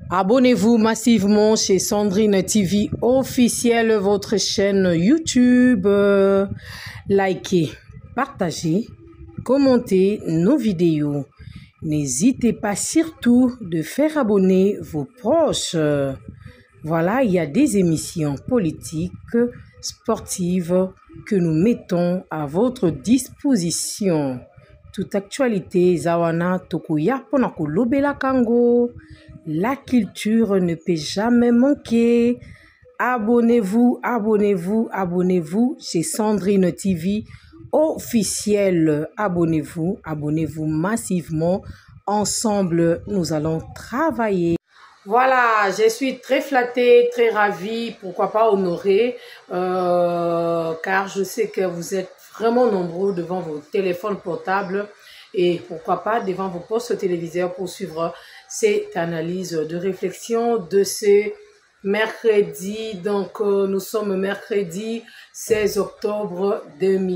Abonnez-vous massivement chez Sandrine TV officielle, votre chaîne YouTube. Likez, partagez, commentez nos vidéos. N'hésitez pas surtout de faire abonner vos proches. Voilà, il y a des émissions politiques, sportives que nous mettons à votre disposition. Toute actualité, Zawana Tokuya Ponakolobela Kango. La culture ne peut jamais manquer. Abonnez-vous, abonnez-vous, abonnez-vous chez Sandrine TV officielle. Abonnez-vous, abonnez-vous massivement. Ensemble, nous allons travailler. Voilà, je suis très flattée, très ravie, pourquoi pas honorée, car je sais que vous êtes vraiment nombreux devant vos téléphones portables et pourquoi pas devant vos postes téléviseurs pour suivre cette analyse de réflexion de ce mercredi. Donc, nous sommes mercredi 16 octobre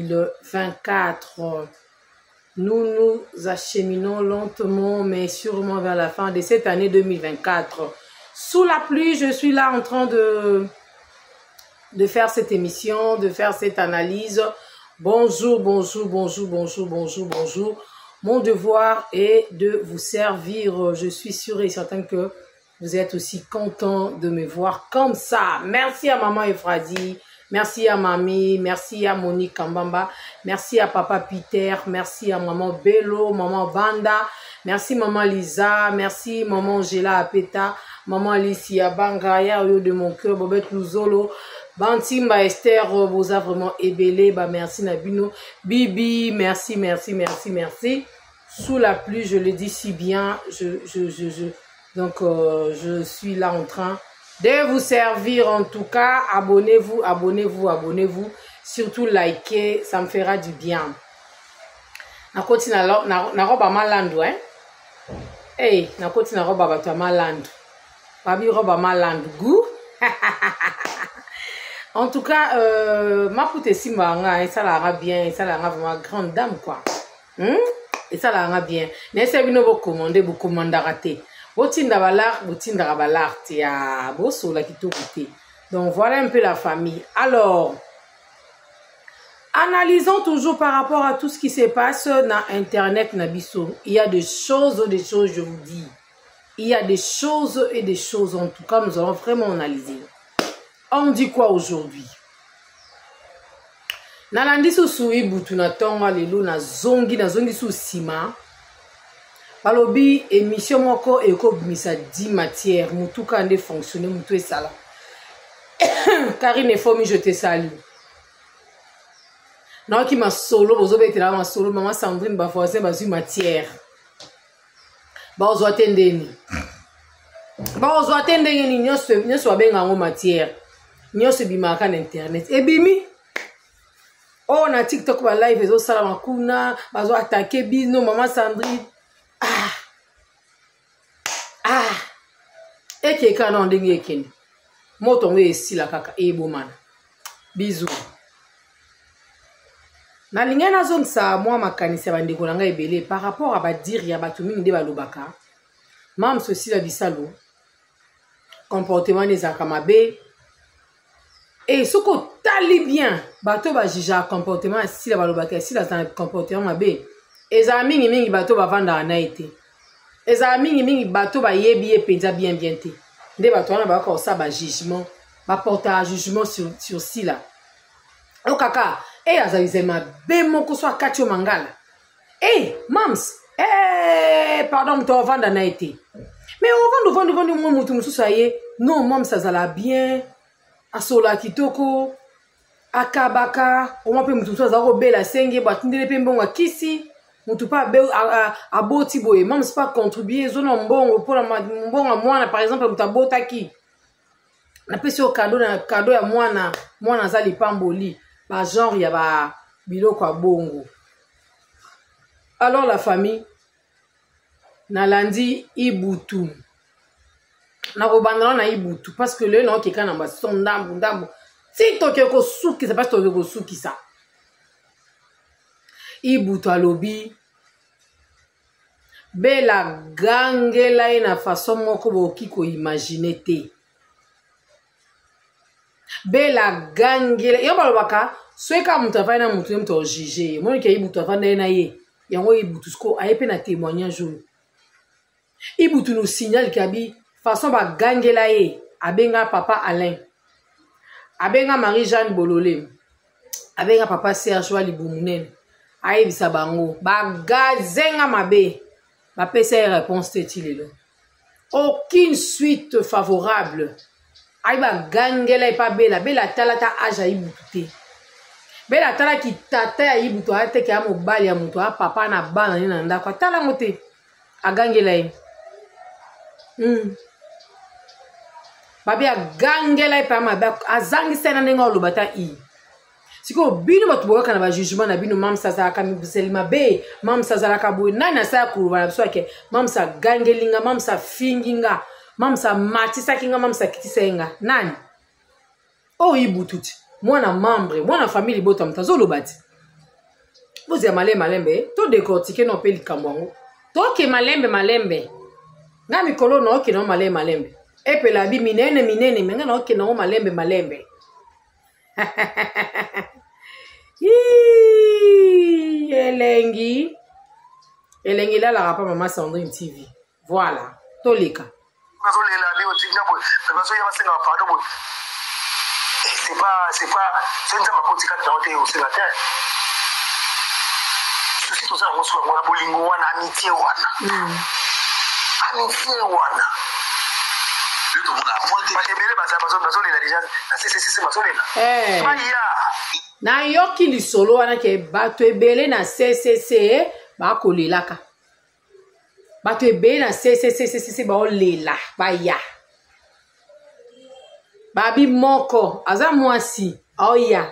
2024. Nous nous acheminons lentement mais sûrement vers la fin de cette année 2024. Sous la pluie, je suis là en train de faire cette émission, de faire cette analyse. Bonjour, bonjour, bonjour, bonjour, bonjour, bonjour. Mon devoir est de vous servir. Je suis sûre et certaine que vous êtes aussi content de me voir comme ça. Merci à Maman Efradi. Merci à Mamie, merci à Monique Kambamba, merci à Papa Peter, merci à Maman Bello, Maman Banda, merci Maman Lisa, merci Maman Angela Apeta, Maman Alicia Bangaya, au lieu de mon cœur, Bobette Luzolo, Bantimba Esther, vous a vraiment ébélé, bah merci Nabino, Bibi, merci, merci, merci, merci. Sous la pluie, je le dis si bien, donc je suis là en train de vous servir. En tout cas, abonnez-vous, abonnez-vous, abonnez-vous. Surtout likez, ça me fera du bien. Na koti na roba malandu, hein? Hey, na koti na roba bato malandu. Babi roba malandu, goût. En tout cas, ma poute simba nga, ça la bien, ça la vraiment grande dame quoi. Et ça la bien. N'est-ce pas vous commander, vous commandez raté. Botinda balar, botinda balar, tia bosso la kito goûté. Donc voilà un peu la famille. Alors, analysons toujours par rapport à tout ce qui se passe dans Internet, Nabiso. Il y a des choses, je vous dis. Il y a des choses et des choses. En tout cas, nous allons vraiment analyser. On dit quoi aujourd'hui? Nalandi sou ibutu na tonga lelo na zongi sou sima. Balobi émission moko eko bimisa 10 matières mutuka ande fonctionner mutu esala. Karine Fomi, je te salue. Non ki ma solo bozo betela ma solo maman Sandrine ba voisin ba zu matière. Ba ozo atendeni. Ba ozo atendeni ni nyoso abenga ngo matière. Nyoso bimaka na internet. Ebimi. Oh na TikTok ba live ezo sala makuna, bazo attaquer bino maman Sandrine. Eke kana ndenge ekeni moto ngwe esila kaka ebomana bisous na lingena zone sa moi makanisi bandeko na ngai ebele par rapport à badire ya bato mingi nde balobaka mam ceci la bisalo comportement ezaka mabe et soko tali bien bato bajija comportement asila balobaka asila za comportement mabe eza mingi bato bavanda na ete eza mingi bato ba yebi epenza bien te nde bato wana ba ko sa ba jugement ba porter un jugement sur sila o kaka azalizema be moko so akati o mangala mams pardon to vanda na ete mais on vendre mo mutu mususu aye non mams azala bien asola kitoko akabaka o mpe mutu azala ko bela senge batindele pe mbongo kisi mutu pa aboti boye même c'est pas contribuer zone mbongo pour mbongo mwana par exemple mutu abotaki na pesi o cadeau ya mwana azali pamboli ba genre ya ba biloko ya bongo. Alors la famille nalandi ibutu na kobandana na ibutu parce que le non keka na ba ndambu si to ke ko suki ça parce to ke ko suki ça ibutu alobi bela gangela ye na façon moko boki ko imaginer te. Bela gangela yo balobaka soka mutu afana mutu mto juger moni ke ibutu afana na ye yango ibutu sko ayepe na témoignage oyo ibutu no signal kabi façon ba gangela ye abenga papa Alain abenga Marie-Jeanne Bololé abenga papa Serge Wali Bomunene ayebisa bango bagazenga mabe bapesa réponse tetilelo aucune suite favorable aiba gangela epa bela talata aja ibutu bela tala ki tata ya ibutu ate ke amobali ya mutu a papa na bana ni na ndako tala mote agangela ye babi agangela epa mabe azangisa na ndenge olobata i siko bino batu boka na ba jugement na bino mamsa zalaka mibuseli mabe mamsa zalaka boye nani asaya kuluba na biso ake mamsa gangelinga mamsa finginga mamsa matisaki mamsa kitisenga nani o ibututi mwana membre mwana famille bota mtazo lobati bozi ya malembe to décortiquer no pe likambo ngo to ke malembe nga mikolo no ke no malembe epe la bi minene menga no ke no malembe elengi la rapa Mama Sandrine TV voilà tolika c'est pas c'est ma kotika taote au sénateur ceci tout ça on soit wana bolingo wana amitié wana tout monde a pointé parce que bele bazo lela déjà c'est bazo lela na yoki lisolo wana ke bato ebele na CCC ba kolelaka bato ebele na CCC ba olela ba ya babi moko aza mwasi oya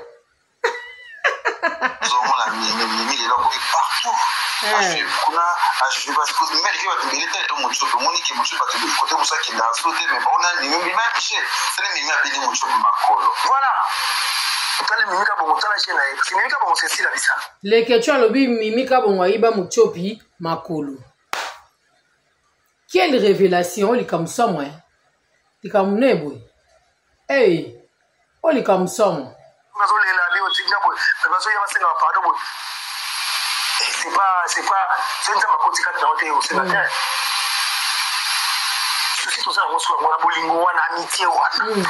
zomona mimi lelo ko partout kuna je parce que mais qui va te militer to mucho to moni ki mucho ba te côté musa ki na sauté mais bon na ni mimi ma piché c'est mimi a bini mucho makolo voilà tale mimi ka bongo tala chena e mimi ka bongo c'est la bisa le question lobi mimi ka bongo iba muchopi makolo quelle révélation li comme ça moi li comme nebo. Hey, oli comme ça. C'est pas c'est ma kotika taote au sénateur. Ceci tout ça on soit wana bolingo wana amitié wana.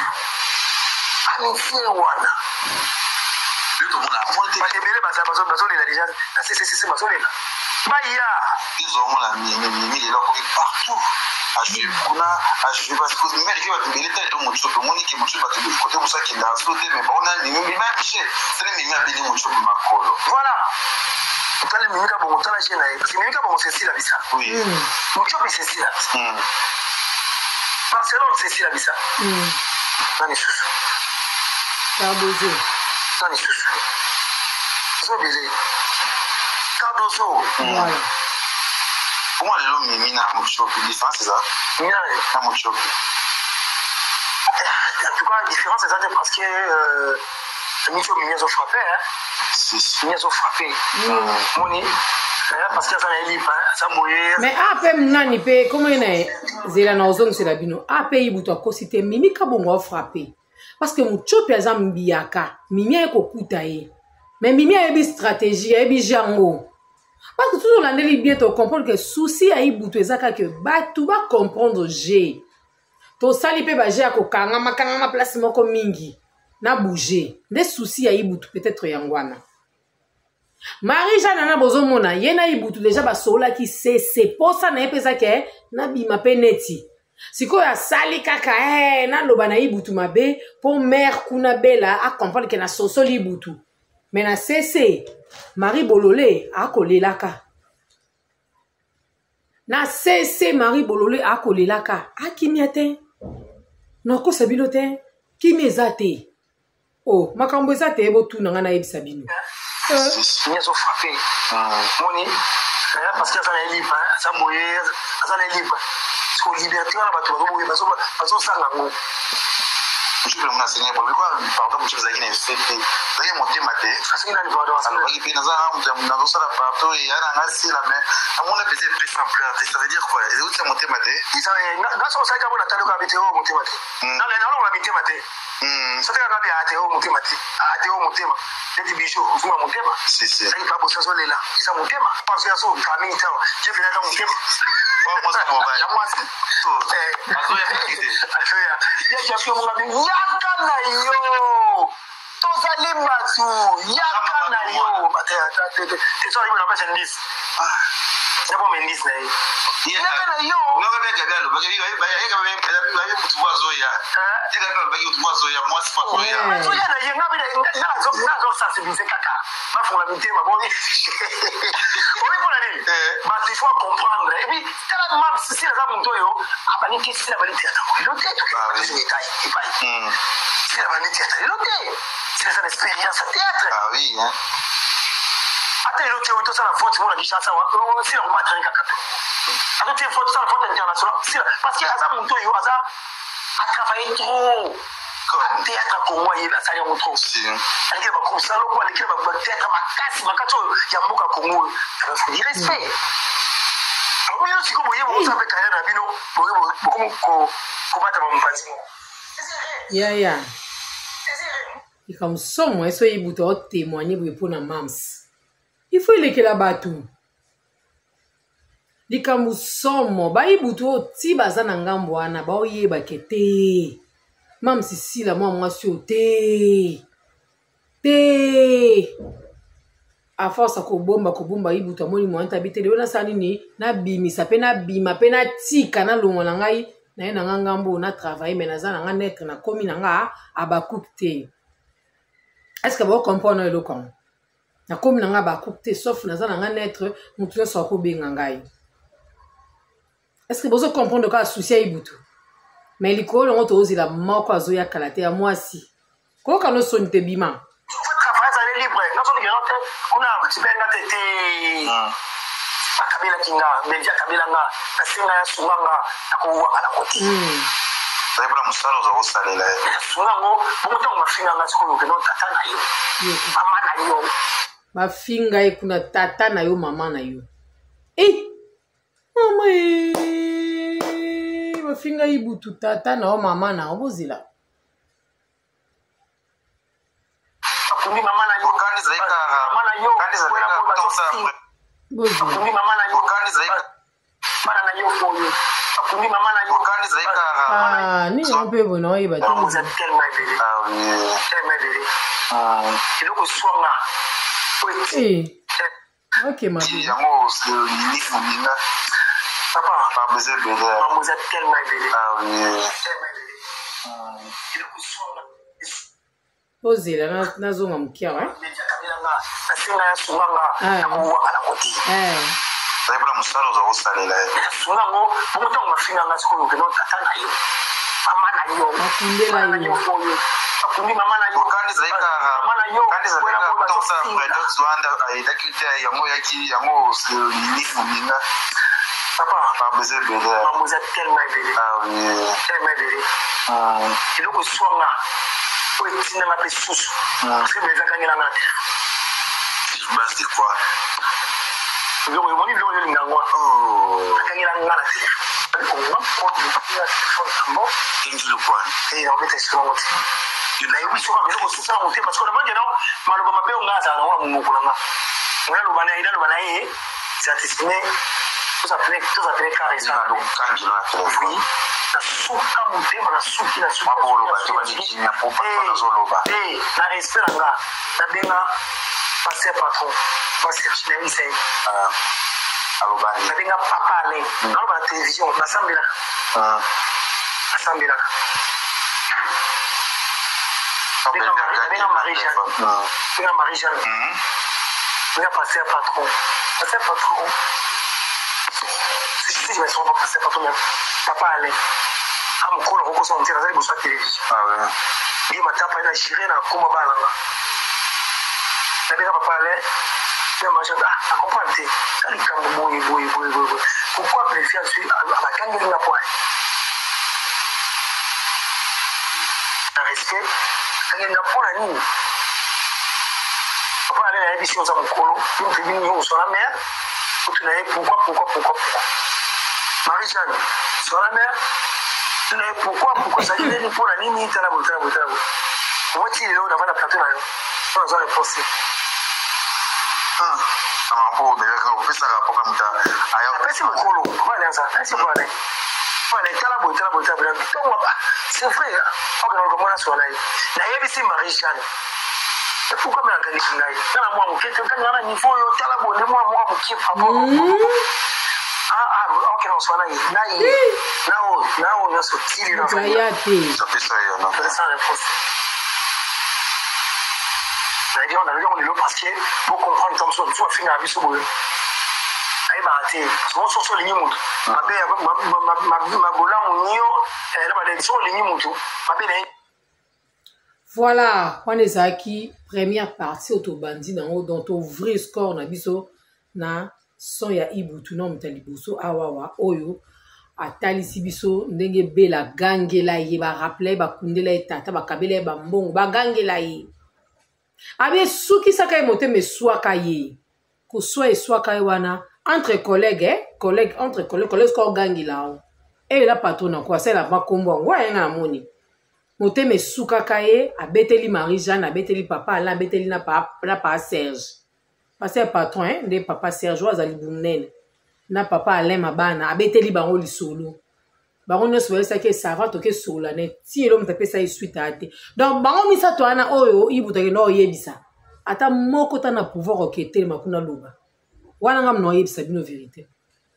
Tout monde a pointé parce que bele bazo lela déjà c'est bazo lela. Baya ils ont la mimi lelo ko partout. Kuna je parce que mais qui va te militer to mucho to moni ki mucho ba te côté musa ki na sauté mais bon na ni mimi ma piché c'est mimi a bini mucho makolo voilà tale mimi ka bongo tala chena e parce que mimi ka bongo c'est la bisa oui mucho bi c'est la Barcelone c'est la bisa nani susu Cardozo nani susu so bile Cardozo voilà. Comment les hommes mimi na mucho bi différence c'est ça na mucho bi en tout cas la différence c'est ça parce que mucho mimi ont frappé mimi ont frappé moni parce que ça n'a libre ça mourir mais après nani pe comment ina zela na ozong c'est la bino après ibuto akosite mimi ka bongo frappé parce que mucho pe azam biaka mimi ekokuta ye mais mimi a une stratégie a une jango. Parce que tout le monde est bien de comprendre que souci a ibutu ezaka que batu ba comprendre j'ai to sali pe ba j'ai akokanga makanga place moko mingi na bouger des soucis a ibutu peut-être yangwana Marie-Jeanne na bozo mona yena ibutu déjà ba sola ki c'est pour ça na epesa ke na bima peneti siko ya sali kaka na loba na ibutu mabe pour mère kuna bela a comprendre que na sosoli ibutu mais na cc Marie Bololé a collé la ka. Na cessé Marie Bololé a collé la ka. A qui m'y atteint? Non, ko sabino te? Qui m'y zate? Oh, ma kambo zate ebo tout n'anga eb sabino. Ils ont frappé. Moni, parce que ça n'est libre, ça mourir, ça n'est libre. Parce que liberté, on a battu, on a ça. je peux m'enseigner pourquoi pardon monsieur Zaki n'est fait Zaki monter maté parce qu'il a le droit de alors il peut nous avons ça partout et il y a un assez là mais à mon avis c'est plus simple ça veut dire quoi les autres monter maté ils sont dans son sac à mon atalo habité au monter maté dans les non on habité maté ça fait quand bien ateo monter maté ateo monter ma des bijoux vous m'a monter ma c'est ça il pas beau ça sont là ça monter ma parce que ça camille ça j'ai fait dans monter ma moi c'est bon ya moi c'est ya mon ami yaka na yo tozali matu yaka na yo te so ibo na pesa ndis c'est bon ndis na yaka na yo ngaka be gagalo ba yaka be mutu wazo ya yaka be mutu wazo ya moi c'est pas quoi ya so ya na yenga bi na zo sensibiliser kaka ba font la mitema bon on est pour la ligne bah il faut comprendre et puis quand même si c'est ça mon toyo abani qui c'est la validité l'autre c'est détail et pas c'est la validité l'autre c'est une expérience théâtre ah oui hein attends l'autre tout ça la faute mon qui chance si on va traîner kaka attends tu faute ça la faute internationale parce que ça mon toyo ça a travaillé trop théâtre pour moi il a ça y trop avec ba comme ça lokwa l'équipe ba théâtre makasi makato ya mboka Congo il faut dire respect oui aussi comme vous savez quand même bino beaucoup ko bata ba mpati mo ya il comme somme eso yibuto o témoigner pour na mams il faut lekela batu likamu somme ba yibuto ti bazana ngambo wana ba oyeba kete mam sisi la moi sur te a force ko bomba ibuta moni mo ntabite le na sani ni na bimisa pe na bima pe na tika na longo na ngai na yena ngambo na travailler mais na za na net na komi na nga abakukte est-ce que vous comprenez le con na komi na nga abakukte sauf na za na net mutu so ko benga ngai est-ce que vous comprenez ka souci ibutu mais likolo ngo to ozila moko azoya kalate ya mwasi ko kano sonite bima travail libre non so que on a tibenga tete akabila kinga benja kabila nga asinga ya sunganga akuwa kana koti sai bula musalo zo osalela sungango muto mafinga nga sikolo ke no tata na yo mama na yo mafinga e kuna tata na yo mama na yo mama mafinga ibutu tata na o mama na obozila akundi mama na yo kandi zaika mama na yo kandi zaika kutosa akundi mama na yo kandi zaika mama na yo foyo akundi mama na yo kandi zaika ni ompe bona oyiba te vous êtes tellement belle tellement belle kiloko swanga ok ma vie yango c'est l'unique minga papa pas besoin de maman vous êtes tellement belle ah oui tellement belle kiloko swanga ozela na zonga mkia wa asinga ya sunganga akuwa kana koti sai bula musalo zo osalela sungango muto mafinga nga sikolo ke no tata na yo mama na yo akundela yo akundi mama na yo kandi zaika mama na yo kandi zaika kutosa predox wanda aidakite yango yaki yango l'unique minga papa pas besoin de maman vous êtes tellement belle ah oui tellement belle kiloko swanga oui tina ma pesusu parce que mes gagner la main base de quoi yo mo ni lo yo ngangwa gagner la ngala on va prendre le fondement et le point et on met sur l'autre il a eu sur un sur ça monter parce que le monde non maloba mabe ngaza na wa mukulanga ngalo bana yi ça destiné tout ça fait carré ça donc quand je l'ai oui na suka mutema na suki na suka boloba to badiki na popa na zoloba na respect nga na benga passer patron parce que je n'ai c'est alobani na benga papa ale na ba télévision na sambela asambela benga Marie-Jeanne benga passer patron si je me suis pas passé par toi-même papa allait am ko ko so ntira zali busa télévision ouais bi matapa ina giré na kuma balanga na beka papa allait je m'achète à comprendre quand il cambo boy pourquoi préfère sur à la gangue na point que akenda mpona nini papa ale na yebi si oza mokolo yo mpe bino yo osola mare otuna ye pourquoi Marie-Jeanne sola mare tuna ye pourquoi zali nini mpona nini tala boye omoti lelo nava na plateau na yo mpo nazwa réponse apesi mokolo valenza apesi vale tala boye c'est vrai okenalokomona sola ye nayebisi Marie-Jeanne pourquoi me nakanisi ngai tala mwa moke tokanga na niveau oyo tala boye nde mwa moke papa ok non sola ye na oyo nyonso tili na sans réponse c'est-à-dire on a le parce pour comprendre comme ça tu vas finir à biso boye ayi baate so lingi mutu mabe mabola munio na bale so lingi mutu mabe na voilà on ezaki première partie autobandi nango donc ouvrir score na biso na son ya Ibutu na mutalibuso awawa oyo atalisi biso ndenge bela gangela ye ba rappeler ba kundela etata ba kabela ba mbongo ba gangela ye abe suki saka emote meswaka ye ko swa eswaka ye wana entre collègues entre collègues ko gangila et la patronne quoi c'est la ba kombo ngwa nga moni mote mesuka kaye abeteli Marie-Jeanne abeteli papa ala abeteli na papa Serge parce que patron de papa Serge wazali bunene na papa Alain mabana abeteli bango lisolo bango ne soyez ça que ça va toke sola net ti elo mtape ça suite ate donc bango misa to ana oyo ibutake no yebisa ata moko ta na pouvoir oketele makuna loba wana ngam no yebisa bino vérité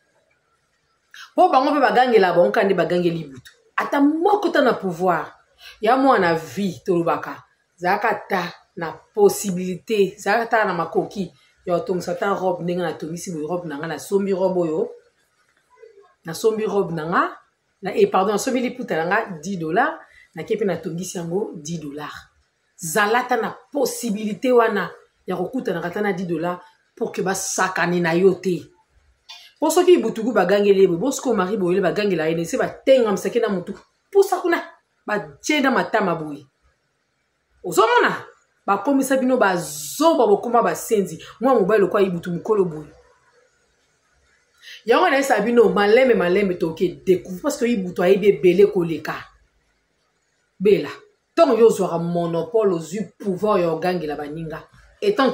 po bango pe bagangela bango kande bagangeli Ibutu ata moko ta na pouvoir ya mwana vie tolobaka zakata na possibilité zakata na makoki yo tongisa ta robe ndenge na tongisi bo robe nanga na sombi robe oyo na sombi robe nanga na pardon sombi liputa nanga $10 na kepe na tongisi yango $10 zalata na possibilité wana ya kokuta na kata na $10 pour que ba sakane na yote pour ceux qui butugu bagangele bo bosko mari boyele bagangela ene se ba tenga msake na mutu pusa kuna ba jenda matama boyi ozomona bakomisa bino bazoba bokoma basenzi mwa mobile kwa Ibutu mukolo boyi yango na esa bino malembe toke découvre parce que Ibutu ayebi belé koleka bela tant yo zwa monopole aux pouvoir yo gangela baninga etant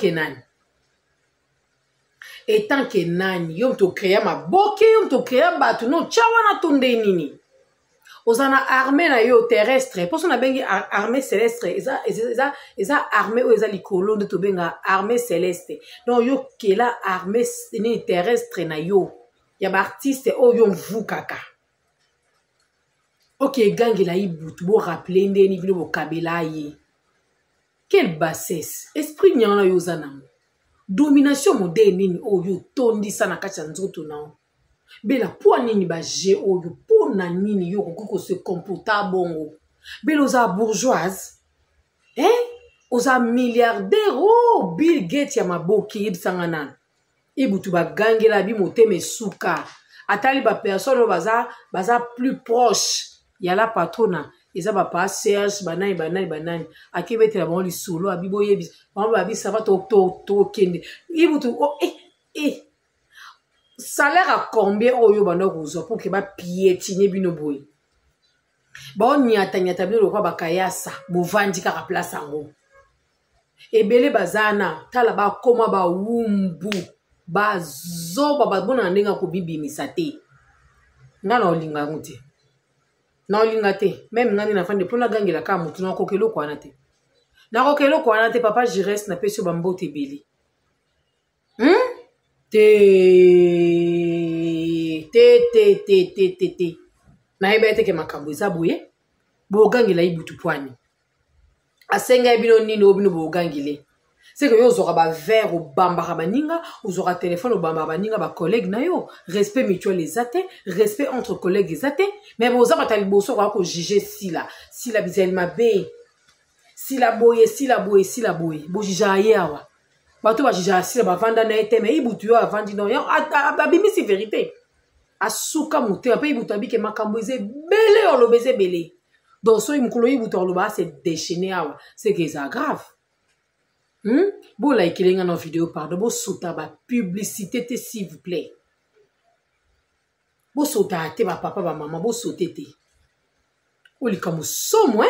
que nani yo to créer maboke yo to créer batu no chawana tonde nini ozana armée na yo terrestre parce qu'on a bengi armée céleste eza armée ou eza likolo de to benga armée céleste donc yo kela armée ni terrestre na yo ya ba artiste o yo mvukaka OK gangela Ibutu bo rappeler ndeni bino bo kabela ye quelle bassesse esprit nyana yo zana domination moderne nini o yo tondisa na kati ya nzoto na bela po nini ba je oyo po na nini yo ko se comporta bongo bela oza bourgeoise oza milliardaire Bill Gates ya maboki yebisanga nana Ibutu bagangela bi moteme suka atali ba personne baza plus proche ya la patrona eza ba pa Serge banani akibete la bon lisolo abibo yebis ba bi ça va to kende Ibutu salaire à combien oyo bana kuzo pour que ba piétiner bino boy ba nyata bino lokwa bakayasa bovandi ka place ango ebele bazana tala ba koma ba wumbu bazoba babona ndenga ko bibimisa te ngana olinga nguti na olinga te même ngani na fande pona gangela ka mutu na kokelo kwana te papa Jires na peso bambote beli te na ebete ke makambo eza boye bogangela Ibutu pwani asenga bino nino bino bogangile c'est que yo zora ba verre au bambara baninga ozora téléphone au bambara baninga ba collègue na yo respect mutuel les athées respect entre collègues les athées mais boza batali boso ko juger si la bizel mabe si la boye bo jija yawa bato ba jija si la bavanda na ete mais Ibutu yo avandi non yo abimi si vérité asuka muté apa Ibutu abike makambo eze belé olobeze belé donc so mukolo yibuto loba c'est déchaîné awa c'est que ça grave. Bo like les dans vidéo pardon bo sota ba publicité te s'il vous plaît. Bo sota te ba papa ba maman bo sote te. Oli comme so moi.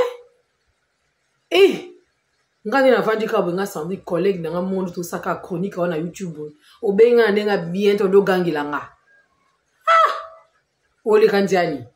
Ngani na vandi ka benga sandi collègue na monde tout ça ka chronique na YouTube. Obenga ndenga bien to do gangilanga. Oli kandiani.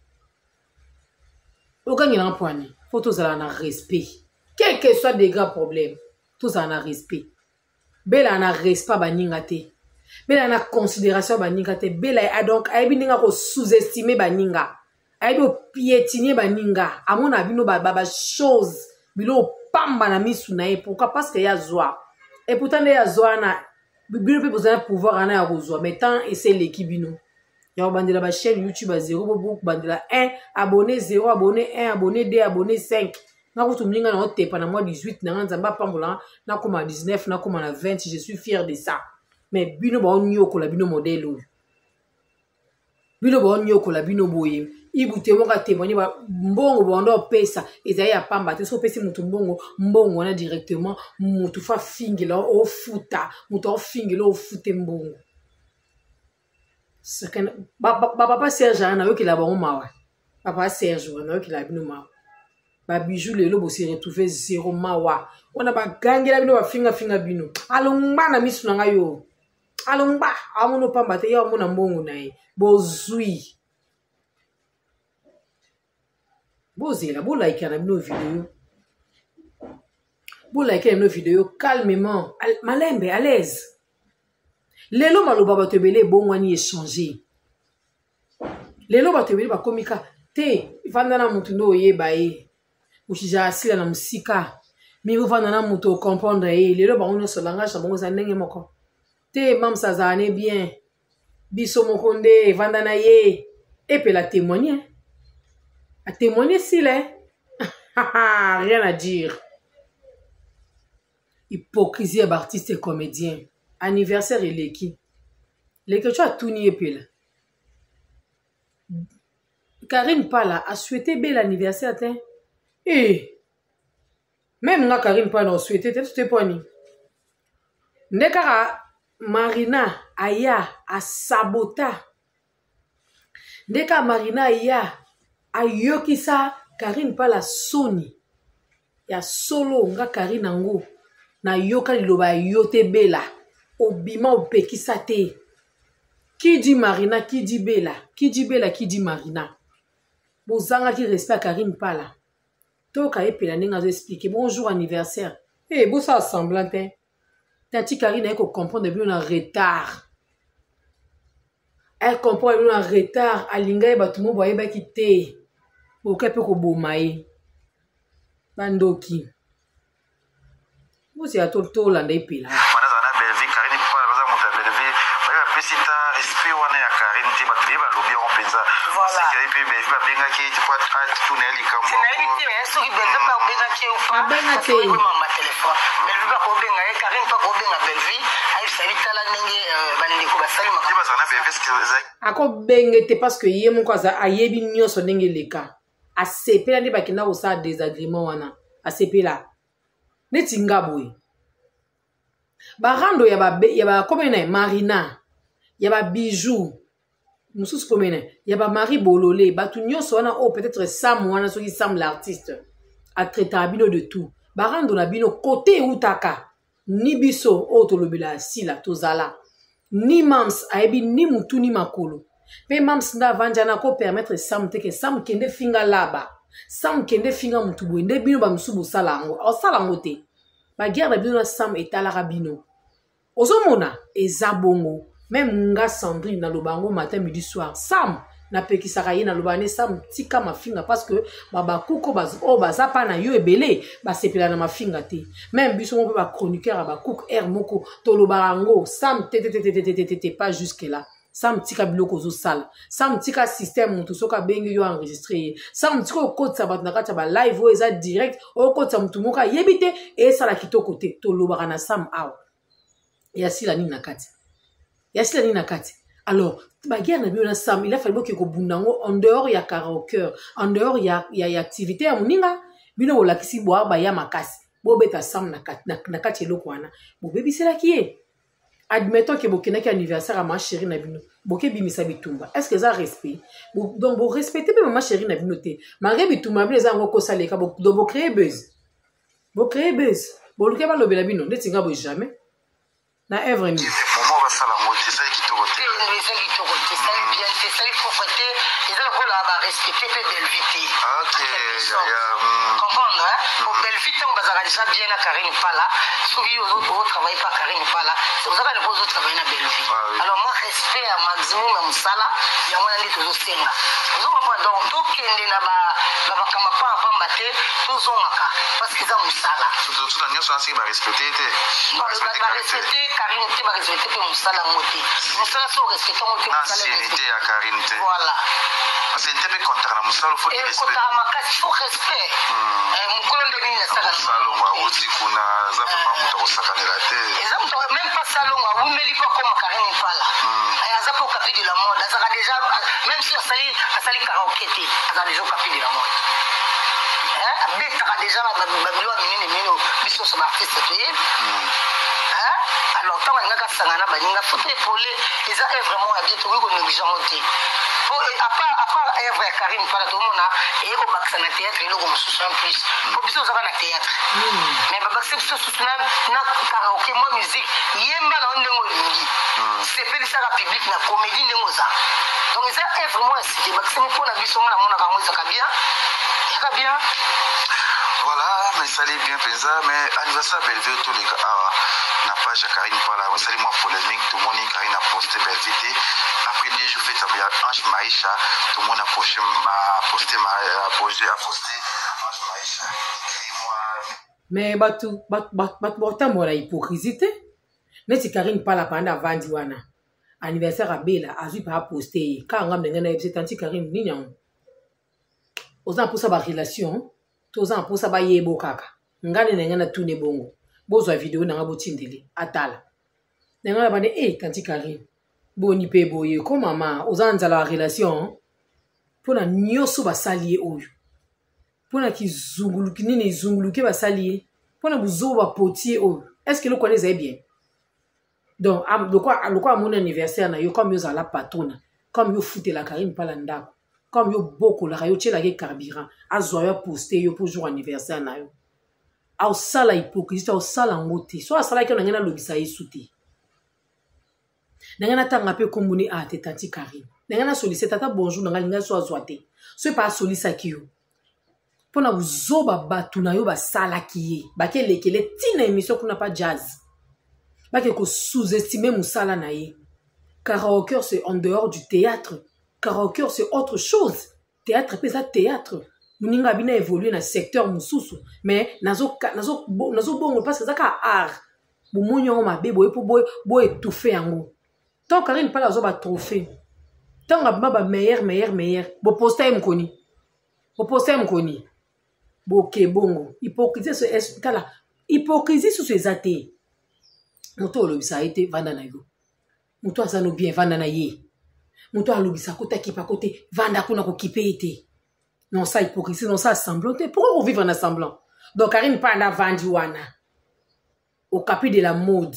O gangilanga poani. Faut tous aller en respect. Quel que soit des grands problèmes. Tous en a respect. Bela na respect baninga te. Bela na considération baninga te. Bela donc aibi ninga ko sous-estimer baninga. Aibi piétiner baninga. Amon abino ba chose bilo pamba na misu na pourquoi parce que ya zoa. Et pourtant ya zoa na bino pe besoin pouvoir ana ya zoa mais tant essayer l'équipe bino. Ya bandela ba chaîne YouTube à 0 beaucoup bandela 1 abonné 0 abonné 1 abonné 2 abonné 5. Na kutumlinga na otepa na moi 18 na nzamba pambola na koma 19 na koma na 20 je suis fier de ça mais bino ba onyoko la bino modèle oyo bino ba onyoko la bino boye ibute wonga témoigner ba mbongo bondo pesa ezali ya pamba te so pesi mutu mbongo na directement mutu fa fingela o futa mutu o fingela o fute mbongo sakana papa Serge na yo ki la ba mawa papa Serge na yo ki la bino mawa ba bijou lelo bo se retrouver 0 mawa ona ba gangela bino ba finga bino alongba na misu na yo alongba amono pamba te ya mona mbongo na ye bozui bozela bo like na bino vidéo bo like na vidéo calmement malembe à l'aise lelo maloba ba tebele bongwani échanger lelo ba tebele ba komika te vanda na mutu ndo yeba ye Ushija asila na musika mi vana na muto comprendre lelo ba ono so langage ba ngoza ndenge moko te mam sa zane bien biso mokonde vanda na ye et puis la témoigner a témoigner si là rien à dire hypocrisie d'artiste et comédien anniversaire et leki tu as tout nié puis là Karine Pala a souhaité bel anniversaire t'es même nga Karine Pala a souhaité tout est poni ndekara Marina aya a sabota ndeka Marina aya ayokisa Karine Pala soni ya solo nga Karine ngo na yoka liloba yote bela obima opekisa te qui dit Marina qui dit bela qui dit bela qui dit Marina bozanga qui respecte Karine Pala toka epela ninga zo expliquer bonjour anniversaire bo ça semblant hein tati Karine elle comprendre bien en retard elle comprend bien en retard alinga batumo boye ba kité okape ko bomaye bandoki vous ya toto la ndepela manazana belvi Karine Pala baza monta belvi ba pesita respect wana ya Karine ti ba ba lobi on penza voilà c'est que belvi ba benga ki ti kwa tuner li kambo so ki belvi ba benga ki ou pas benga te ma téléphone belvi ba ko benga e Karine pa ko benga belvi ay salita la ndenge bandi ko basali makamba bazana belvi ce que ako benge te parce que ye mon kwaza ayebi nyoso ndenge leka asepela ndi bakina ko sa désagrément wana asepela neti ngabwe barando ya ba komena Marina ya ba bijou mususu komena ya ba Marie Bololé batu nyonso wana peut-être Sam wana soki Sam l'artiste a traité bino de tout barando na bino côté utaka ni biso otolobela sila tozala ni mams ayebi ni mutu ni makolo pe mams nda vanjana ko permettre Sam te que Sam kende finga laba Sam kende finga mutu boende bino ba musubu salango o salango te ba guerre bino na Sam etala rabino ozomona ezabongo même nga Sandrine na lobango matin midi soir Sam na pekisaka ye na lobane Sam tika mafinga parce que baba kuko baza pa na yo ebele ba sepela na mafinga te même biso mo ba chroniqueur ba cook air moko to lobango Sam te pas jusque là Sam tika biloko zo sala Sam tika système mutu soka bengi yo enregistrer Sam tika okotsa bat na kata ba live o eza direct okotsa mutu moka yebite e sala kitoko te to lobaka na Sam aw ya sila nini na kati Alors, ma guerre n'a bien ensemble. Il a fallu que Bundango, en dehors, il y a karaoke, en dehors, il y a activité à Mouninga. Bino wala kisi boa ba ya makasi. Bo beta sam na kati lokwana. Bo bebi c'est là qui est. Admettons que bokena ki anniversaire à ma chérie na bino. Boke bimisa bitumba. Est-ce que ça respect? Donc bo respecter ma chérie na bino te. Malgré bitumba bino za ngoko saleka bo do bo créer buzz. Bo créer buzz. Bo luke ba lobela bino netinga bo jamais. Na Evre ni. Maman va sala moti ça qui te rote. Ça qui te rote. Ça bien fait ça il faut fêter. Ils ont quoi là ba respecter peu belle vie. OK. Comprendre hein? Pour belle vie on va déjà bien la Karine pas là. Ceux qui au travail pas Karine pas là. Vous avez les autres travailler na belle vie. Alors moi respect à maximum à musala. Il y a un toujours senga. Vous avez donc tout qui est na ba kama pas maté tous on aka parce qu'ils ont musala. Tout la nyo sansi ba respecter te. Ba respecter Karine te ba respecter pe musala moti. Musala so respecter on que musala. Ancienneté à Karine te. Voilà. C'est un peu contre la musala faut respect. Et contre makasi faut respect. Mukolo ndeni na sala. Salon wa uti kuna za papa muto sakanela te. Exemple même pas salon wa umeli pas comme Karine pas là. Aza pour capi de la mode, aza déjà même si asali karaoké te, aza déjà capi de la mode. Abetaka déjà babilo minene mino biso so artiste te. Alors tant nga kasangana baninga photo épolé, ils a vraiment habillé tout ko négligeant te. À part Evre et Karine pas tout le monde et au bac na théâtre et le comme sous en plus. Pour biso ça va na théâtre. Mais bac c'est sous na karaoké moi musique, yemba na ndongo lingi. C'est fait ça la public na comédie ndongo za. Donc ils a vraiment c'est bac c'est pour na biso na mona kango ça bien. Ça bien. Voilà, mais ça allait bien pensa mais anniversaire Bellevue tous les gars. Na page Karine pas là, ça moi polémique tout le monde Karine a posté Bellevue. Après 2 jours fait Ange Maïcha, tout le monde a posté Ange Maïcha. Mais batu la hypocrisie. Neti Karine pas la pendant vandi wana. Anniversaire à Bella, azu pas posté. Quand on a ngana c'est anti Karine ni nyang. Oza pour ça ba relation, toza pour ça ba yebo kaka. Ngane ngana tune bongo. Bozo vidéo na ngabotindeli atala. Ngana ba ne tanti Karine. Boni pe boye ko mama ozanza la relation pona nyoso basalié oyo pona kizunguluki nini zunguluki basalié pona buzo ba potier oyo est-ce que le connaissez bien donc le quoi mon anniversaire na yo comme yo za la patona comme yo fouté la Karine pas la ndako comme yo boko la yo tchela ke carburant azo yo poster yo pour jour anniversaire na yo au sala hypocrisie au sala ngoti so sala ke ngena lobisa yisuti. Nangana tanga pe kombuni a te tanti Karine. Nangana sollicite tata bonjour nanga linga so azwate. So pas solisa kiyo. Pona buzoba batu na yo ba sala kiye. Ba ke lekele tina émission kuna pas jazz. Ba ke ko sous-estimer musala na ye. Karaoke c'est en dehors du théâtre. Karaoke c'est autre chose. Théâtre c'est ça théâtre. Muninga bina évoluer dans secteur mususu mais nazo bongo parce que ça ka art. Bu monyo ma bebo e po boy étouffer yango. Tant Karine pas la zoba trophée. Tant ba meilleur. Bo poster mkoni. Bo poster mkoni. Bo ke bongo. Hypocrisie ce est hypocrisie sous ces athées. Moto lobisa a été vanda na yo. Moto azano bien vanda na ye. Moto a lobisa kota kipa côté vanda kuna ko kipe été. Non ça hypocrisie, non ça semblant. Pourquoi on vit en semblant? Donc Karine pas na vandi wana. Au capi de la mode.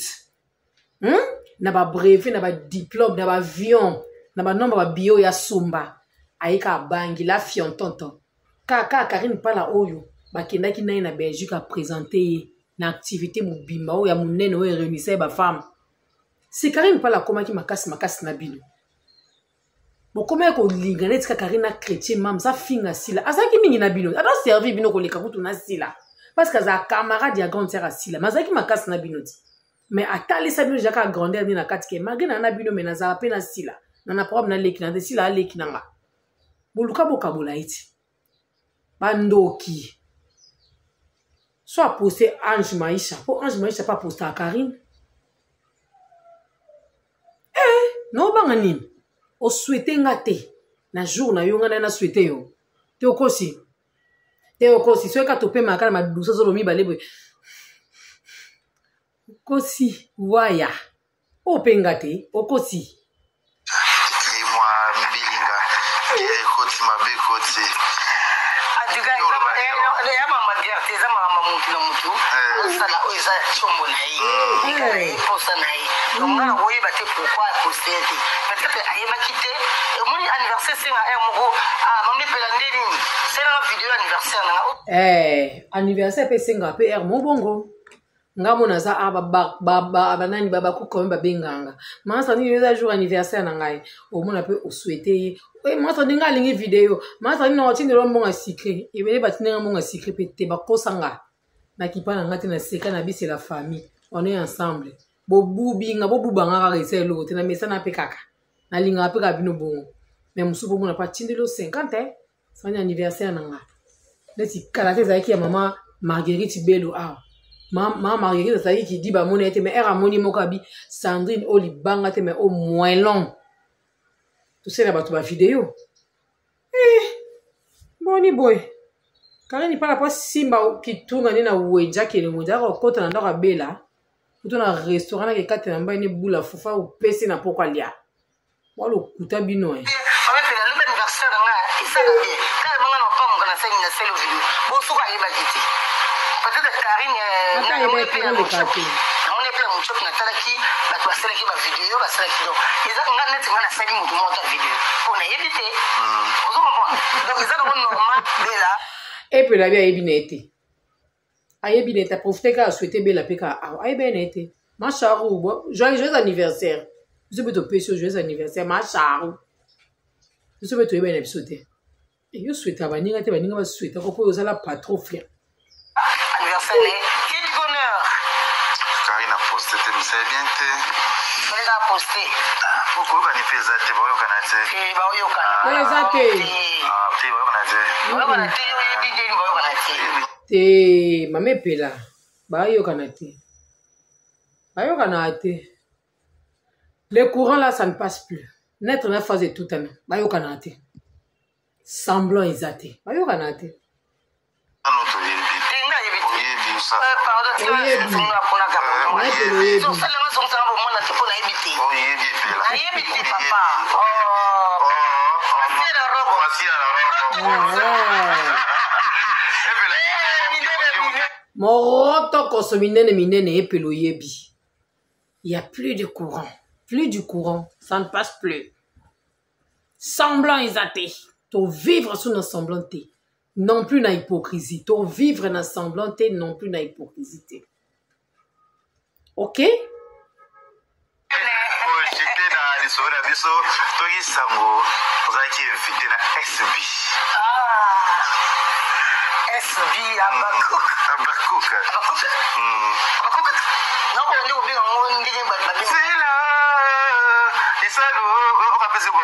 Na ba brevet, na ba diplôme, na ba avion, na ba nombre ba bio ya sumba. Aika bangi la fiontonto. Kaka Karine pala oyo, ba kendaki na na Belgique a présenter na activité mobimba o ya munene o réunissait ba femme. C'est Karine pala komaki makasi na bino. Bon comment ko lingane tika Karine na chrétien mam ça finga sila. Azaki mingi na bino. Aba servi bino ko leka kutu na sila. Parce que za camarade ya grande sœur asila. Mazaki makasi na bino ti. Mais atali sabino jaka grandeur ni na katike malgré na bino mais na za pe na sila na problème na leki na sila leki nanga boluka bokabola iti bandoki soit poster Ange Maïcha pour Ange Maïcha pas poster à Karine non banga nini o souhaiter ngate na jour na yo ngana na souhaiter yo te okosi so ka topé makala ma douce zo mi balebo Kosi waya opengate okosi anniversaire pe senga pe er mobongo ngamo na za banani baba ku quand même babenganga masa ni yoza jour anniversaire na ngai o mona pe o souhaiter masa ninga lingi vidéo masa ni no tindelo mbonga secret ebele batinga mbonga secret pe te bakosanga na kipana ngati na seka na bisi la famille on est ensemble bobubi nga bobubanga ka rese lo te na mesana pe kaka na linga pe ka bino bongo mais musubo mona pa tindelo 50 c'est anniversaire na nga neti kala te zaki ya mama Marguerite Bello Maman Marguerite ça qui dit bah mon été mais era moni mokabi Sandrine Oli banga te mais au moins long tout ça là ba vidéo boni boy quand ni pas la simba qui tourne na weja ke le moja ko kota na ndaka bela kuto na restaurant na ke kate na mba ni bula fufa ou pese na poko alia walo kuta bino et puis la vie a été ayebi neta profiter ka souhaiter bela peka ayebi neta ma charou joyeux anniversaire je peux te pécho joyeux anniversaire ma charou je peux te yeba na bisote et yo souhaiter baninga te baninga ba souhaiter ko po osala pas trop fier anniversaire qui du bonheur Karine a posté te c'est bien te elle a posté pourquoi on y fait ça te ba yo kana te ba yo kana ça te te ba yo kana te ba kana te yo yebi de ba yo kana te te mame pela ba yo kana te le courant là ça ne passe plus net na phase de tout temps ba yo kana te semblant exaté ba yo kana te Moroto kosominene minene epelo yebi. Il n'y a plus de courant. Plus du courant. Ça ne passe plus. Semblant exaté. To vivre sous un semblanté. Non plus na hypocrisie. To vivre na semblanté. Non plus na hypocrisie. Ok? SB Abakuk. Non, on est obligé de c'est là. Et ça, on va faire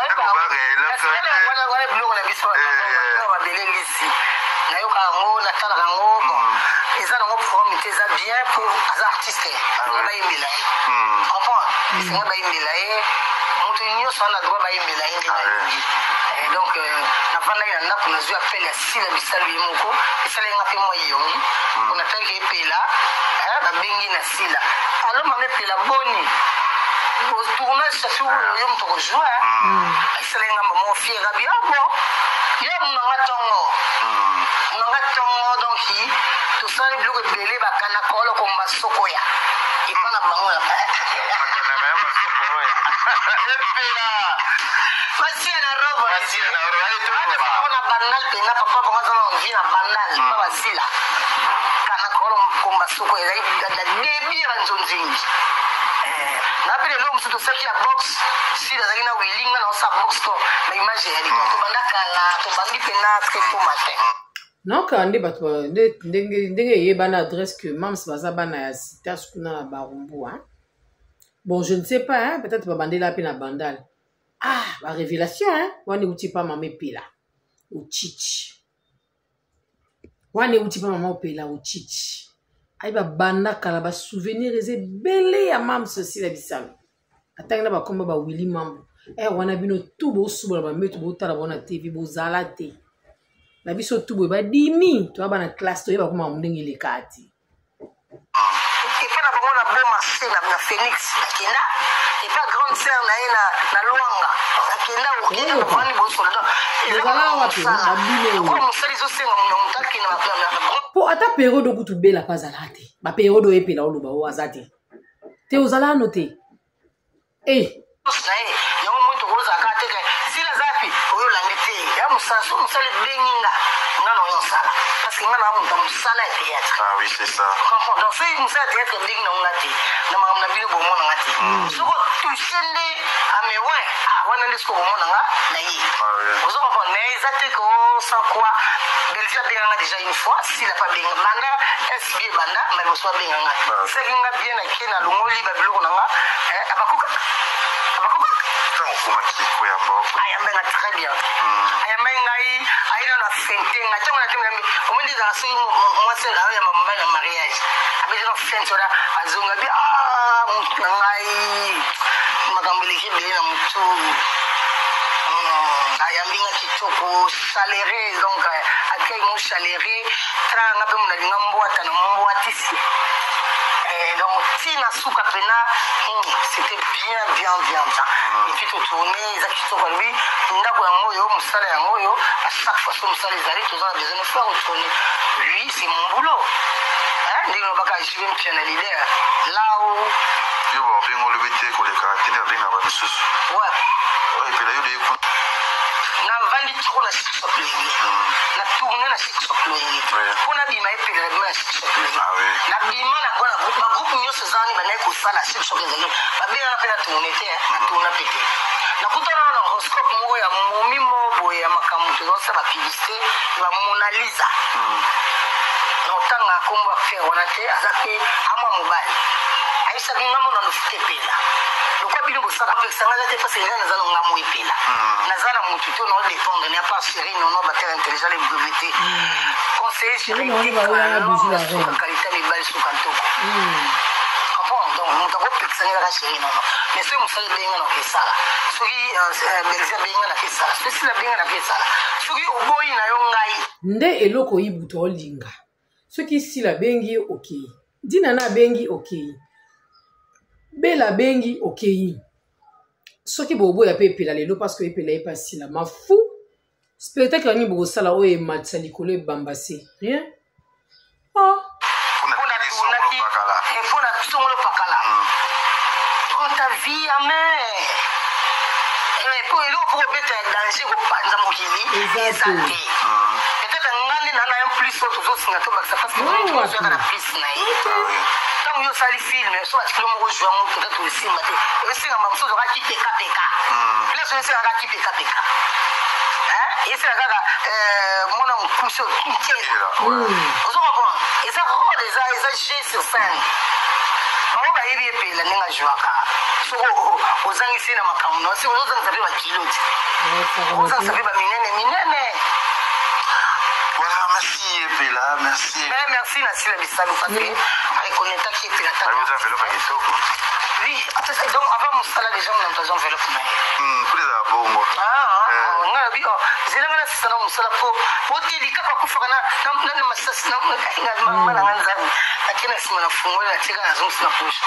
donc navanda ya ndako nazwi appel ya sila bisalo ye moko esalenga mpe mwa yongi mpona tanke epela babengi na sila alo mama epela boni tournage safi yo moto kozwa esalenga mama ofiera bi abo yo munanga ntongo donc tosali biloko ebele bakana kolo komba sokoya epa na bango na Masih ada robo. Ona banal pena papa bonga na envie na banal pa basila. Kana kolo komba soko ya da debira nzonzingi. Na pele lo msuto saki ya box si da zina wilinga na sa box ko na image ya liko to bandaka la to bangi pena ke ko matin. Non kandi bato ndenge yeba na adresse que mams baza bana ya sitas kuna barumbu hein. Bon je ne sais pas hein, peut-être ba bandela pe na bandal. Ah, la révélation, hein? Wane uti pa mama pela. Ou chichi. Wane uti pa mama pela ou chichi. Aïe ba banda kala ba souvenir eze belé ya mam ceci la bisalo. Atanga ba komba ba Willy mambo. Wana bino tout bo suba ba metu bo tala bona TV bo zalate. Na biso tout bo ba dimi, to ba na classe to ba kuma mundenge le kati. Ifana ba mona bon marché na Phoenix nakenda et pas grande sœur na ye na Luanga nakenda okenda na vani boso là ezala wapi abine ko musali zo senga mutaki na po ata période kutu bela pazala te ba période epela oloba o azate te ozala note yango moto koza ka te sila zapi oyo langete ya musaso musali benginga ngano yosala parce que ngana amuta musala ya théâtre. Ah oui, c'est ça. Donc c'est musala théâtre bengi na ngati na mamna bino bomona ngati soko tushende amewe wana ndisko bomona nga na yi ozo ko neza te ko sans quoi Belgique benga déjà une fois s'il a pas benga manda SB banda mais bo so benga nga c'est nga bien na kina lungoli ba biloko nanga abakuka ayambenga très bien ayambenga aina na fentenga chama na timu yambi omendi za sui mwase la ya mamba ya mariage abezi na fentola azunga bi ngai magambili kibili na mtu ayambenga kitoko chaléré donc accueil mon chaléré tra ngabe munalinga mbwata na mbwatisi donc tina suka pena c'était bien et puis tout tourner ça qui tourne lui ndako ya moyo musala ya moyo à chaque fois que musala les allez tous en besoin de faire retourner lui c'est mon boulot hein ndino baka je vais me tenir l'idée là où yo ba bingo le bete ko le ka tena binga ba misusu ouais puis là yo le na vandi trop na six o'clock na tourner na six o'clock pona bima epela na six o'clock na bima na gona groupe nyoso zani ba neko sala six o'clock ba bia pela tourner te na tourner pete na kutana na horoscope mo ya momi mo ya makamuto zo sa ba publicité ya Mona Lisa no tanga komba fe wana te azake ama mobile aisa ngamo na nufute pela lokwa bino bosaka pe sanga te face na zana ngamo ipela na zana mutu to no dépendre n'a pas série non ba terre intelligent les brevets conseiller chéri la qualité des balles sous kantoko donc on t'a pas pexaner la chéri non mais c'est musali benga na kesala soki belzia benga na kesala soki la benga na kesala soki oboyi na yo ngai nde eloko ibuto olinga soki sila bengi okay dina na bengi okay bela bengi okay soki bobo ya pepela lelo parce que epela est pas sila mafu spectacle ni bogo sala o e matsa likolo bambase rien ta vie amen pour il faut mettre en danger ko panza mokili ezate peut-être ngani na un plus autre chose na to baksa parce que on soit na plus na tant yo sali film so atikilo mo jouer mo peut-être aussi maté aussi na mamso zo ka kite kapeka là so c'est ka kite kapeka et c'est là mon on pousse tout tiers on se comprend et ça les a sur scène on va y aller la ninga jouaka so ozangi sina makamu no si ozangi sabi ba kilo ozangi sabi ba minene voilà merci Epela merci na sila bisalu parce que reconnaître qui Epela ta vous avez le magnéto oui donc avant musala les gens n'ont pas vélo pour moi pour les abongo ngabi zilanga sana musala po dilika kwa kufa na masasi na mala nganzani lakini simana fungo na tika na zungu sina push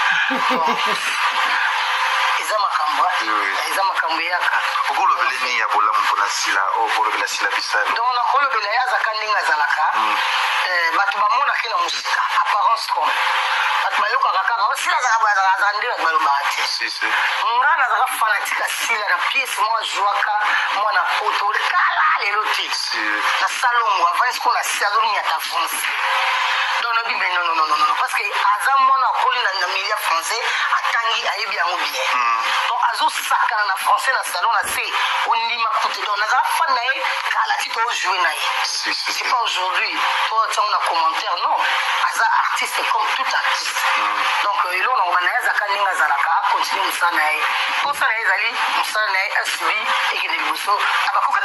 eza makambo yaka okolo beleni ya bolamu mpona sila okolo bela sila bisalo donc na kolo bela yazaka ndinga zalaka bato bamonaki na musika apparence comme bato bayokaka kaka sila zaka ndinga balobaka te nga nazaka fanatique sila na pièce mwa jouaka mwana poto kala lelo te na salongo avant ce qu'on a saloni ata français donc na bimbe non parce que aza mwana koli na milieu français atangi ayebi yango bien donc azo sakana na français na salon na se ondima kutu donc nazaka fan na ye kala ti to jouer na ye c'est pas aujourd'hui toi tu as un commentaire non aza artiste comme tout artiste donc ilo na ngoma na ye azaka ndinga zalaka continue musala na ye mosala na ye ezali musala na ye asibi ekende liboso abakuka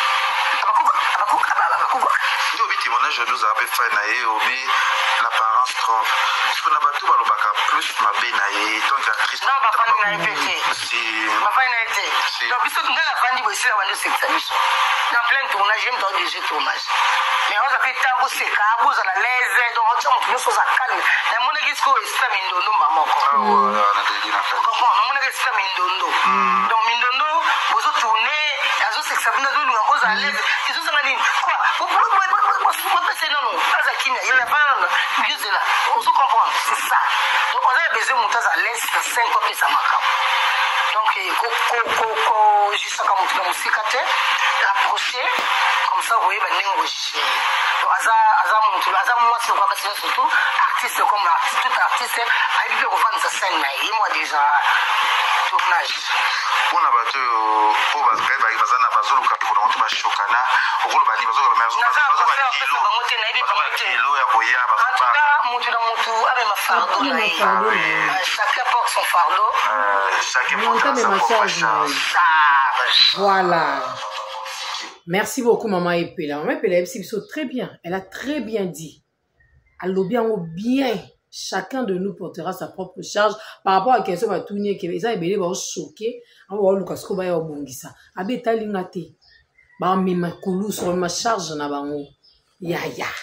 nde obi témoignage nous ape fai na ye obi l'apparence trompe soki na bato balobaka plus mabe na ye tant actrice non bafandi na ye pe te bafandi na ye te donc biso ngai nafandi boye esila bandi osekisa biso na plein tournage ye mtao dg tournage mais on a fait tango seka vous à la l'aise donc on tient mon chose à calme et mon église ko est mindondo maman on a dit na fait comprendre mon église est mindondo donc mindondo vous tourner azo sexa vous nous nga cause à l'aise ils sont ça dit quoi vous pensez non ça qui il y a pas juste là on se comprend c'est ça donc on a besoin de monter à l'aise 5 fois ça marque donc juste comme tu me cicaté approcher comme ça vous voyez ben ningo chier donc aza moi c'est quoi parce que surtout artiste comme artiste tout artiste a eu le vendre sa scène là et moi déjà tournage on a battu pour basket bazana bazulu ka pour on va chokana okolo bani bazoka mezo kilo ya boya mutu avec ma fardeau là chacun porte son fardeau chacun porte son charge. Voilà. Merci beaucoup, Maman Epela. Maman Epela, elle très bien. Elle a très bien dit. Elle a bien. Chacun de nous portera sa propre charge par rapport à question va tourner que ça est va choquer. On va Lucas ko ba ya bongisa. Abe talingate. Ba mema kulu sur ma charge na bango. Ya.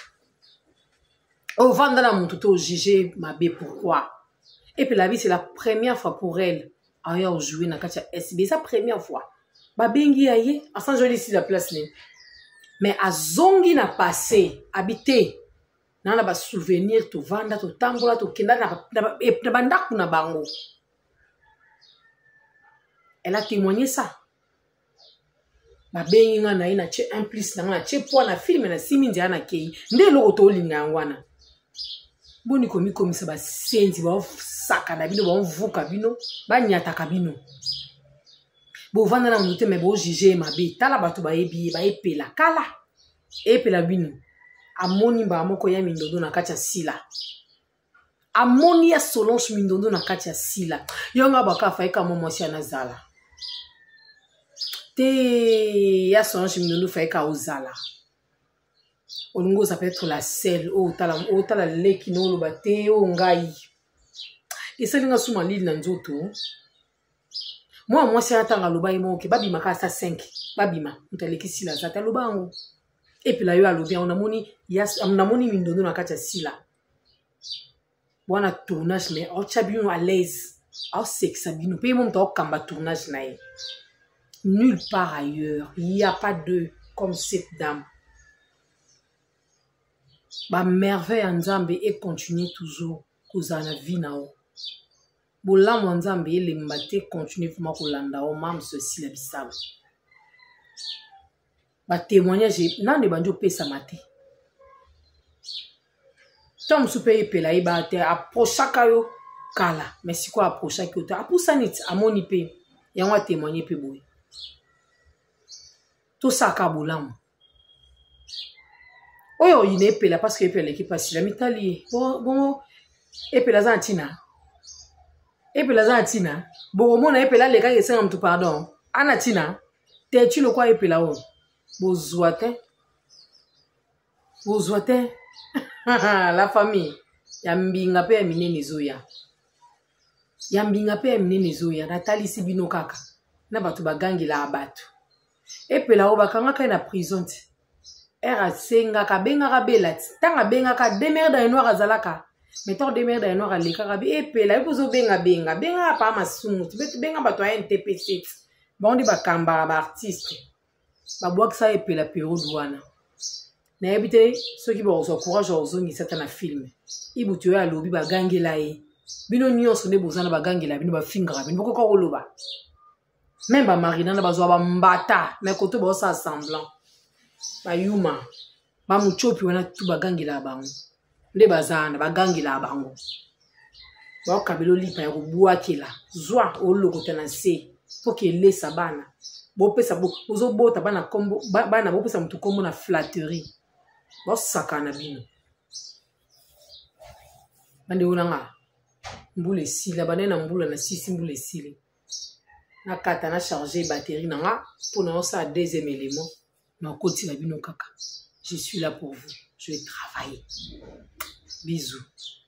Au vendana mon tout jugé ma bé pourquoi. Et puis la vie c'est la première fois pour elle. Aya jouer na kacha SB sa première fois. Ba bengi aye, asan joli ici la place né. Mais a zongi na passé, habité. Nana ba souvenir to vanda to tambola to kenda na bandaku na bango. Elle a témoigné ça. Ba bengi nga na ina che implice na che po na film na simindi ana kei. Nde lo to linga ngwana. Boni komi sa ba senzi ba saka na bino ba vuka bino, ba nyata ka bino. Bo vanda na muté me bo juger ma be tala batu ba ebi ba epela kala. Epela bino. Amoni ba moko ya mindondo na kati ya sila. Amoni ya Solange mindondo na kati ya sila. Yonga baka faika momo si anazala. Te ya Solange mindondo faika ozala. Olungo ça peut être la selle o tala leki no lo bate o ngai. Et ça linga suma lili na nzoto. Moi c'est atanga lo bayi mo ke babi makasa 5. Babima mutaleki sila zata lo bango. Et puis là, il y a le bien, on a moni mindondo na kati ya sila. Bon, on a tournage, mais on a bien à l'aise. On sait que ça bien. Puis, on a un tournage. Nulle part ailleurs. Il n'y a pas de comme cette dame. Ma merveille en Zambé et continue toujours. Kozana vie na o. Bola en Zambé les mbate continue pour moi kolanda o mam ceci la bisaba. Ba témoignage nan de banjo pesa mate. Tom soupe epela iba te approcha kayo kala. Mais si quoi approcha kayo te apusa nit amoni pe ya wa témoigner pe boy. Tout ça ka bolam. Oyo ine epela parce que epela ki passe la mitali. Bon epela zantina. Epela zantina. Bon mona epela le ka yesa mtu pardon. Anatina. Te tu le quoi epela o. Bozoate. La famille. Yambinga pe minene zoya. Yambinga pe minene zoya. Natali sibino kaka. Na batu bagangi la abatu. Epela o bakanga ka na prison. Era senga ka benga ka belat. Tanga benga ka demerda eno azalaka. Metor demerda eno ka leka ka be epela ipozo benga pa masumu. Betu benga batu a NTP7. Bondi bakamba ba artiste. Babouak ça et puis la période douane. Na habité ceux qui vont au courage aux zones qui certains film. Ibu tu as lobby ba gangi la e. Bino nyon so ne bozana ba gangi la bino ba fingra bino ko ko loba. Même ba marina na bazwa ba mbata mais koto ba sa semblant. Ba yuma. Ba muchopi wana tu ba gangi la bango. Nde bazana ba gangi la bango. Ba kabelo lipa ya kubuakela. Zwa oloko tena se. Pour que les sabana. Bopesa bozo bota bana kombo bana bopesa mutu kombo na flatterie. Bo sakana bino. Bande unanga. Mbule sila banena mbula na sisi mbule sile. Na kata na charger batterie nanga pour na ça deuxième élément. Na koti la bino kaka. Je suis là pour vous. Je vais travailler. Bisous.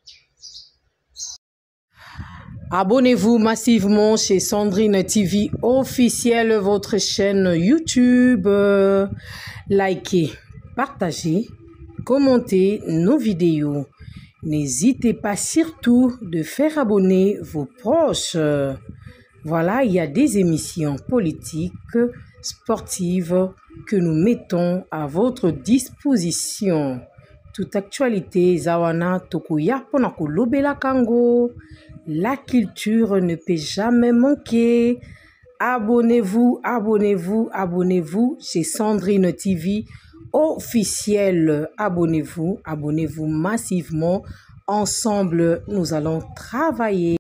Abonnez-vous massivement chez Sandrine TV officielle, votre chaîne YouTube. Likez, partagez commenter nos vidéos. N'hésitez pas surtout de faire abonner vos proches. Voilà, il y a des émissions politiques, sportives que nous mettons à votre disposition. Toute actualité, Zawana Tokuya Ponakolobela Kango. La culture ne peut jamais manquer. Abonnez-vous, abonnez-vous, abonnez-vous chez Sandrine TV officiel. Abonnez-vous, abonnez-vous massivement. Ensemble, nous allons travailler.